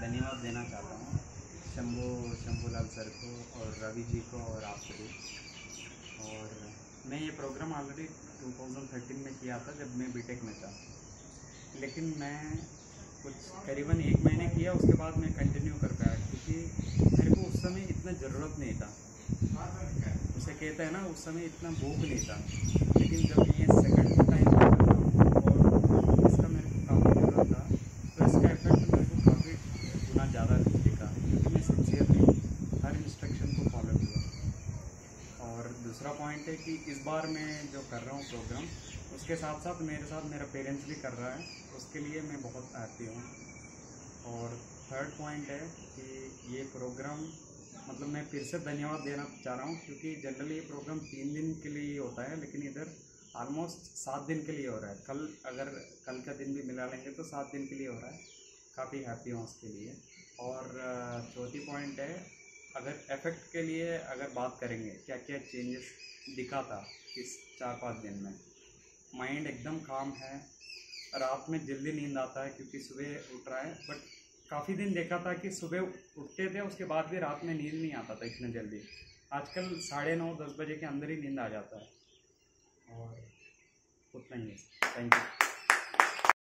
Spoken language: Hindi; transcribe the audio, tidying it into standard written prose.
धन्यवाद देना चाहता हूँ शंभूलाल सर को और रवि जी को और आप सभी। और मैं ये प्रोग्राम ऑलरेडी 2013 में किया था जब मैं बीटेक में था, लेकिन मैं कुछ करीबन 1 महीने किया, उसके बाद मैं कंटिन्यू कर पाया क्योंकि मेरे को उस समय इतना ज़रूरत नहीं था। उसे कहते हैं ना, उस समय इतना भूख नहीं था। लेकिन जब ये सेकंड टाइम और इसका मेरे को काफ़ी ज़रूरत था, तो इसका इफेक्ट मेरे को काफ़ी गुना ज़्यादा दिखा क्योंकि मैं सिंसियरली हर इंस्ट्रक्शन को फॉलो किया। और दूसरा पॉइंट है कि इस बार मैं जो कर रहा हूँ प्रोग्राम, उसके साथ साथ मेरा पेरेंट्स भी कर रहा है, उसके लिए मैं बहुत हैप्पी हूँ। और थर्ड पॉइंट है कि ये प्रोग्राम मतलब मैं फिर से धन्यवाद देना चाह रहा हूँ क्योंकि जनरली ये प्रोग्राम 3 दिन के लिए ही होता है, लेकिन इधर ऑलमोस्ट 7 दिन के लिए हो रहा है। कल का दिन भी मिला लेंगे तो 7 दिन के लिए हो रहा है। काफ़ी हैप्पी हूँ उसके लिए। और चौथी पॉइंट है, अगर इफ़ेक्ट के लिए अगर बात करेंगे क्या क्या चेंजेस दिखा था इस 4-5 दिन में। माइंड एकदम काम है, रात में जल्दी नींद आता है क्योंकि सुबह उठ रहा है। बट काफ़ी दिन देखा था कि सुबह उठते थे, उसके बाद भी रात में नींद नहीं आता था इतने जल्दी। आजकल 9:30-10 बजे के अंदर ही नींद आ जाता है। और उतना ही है। Thank you.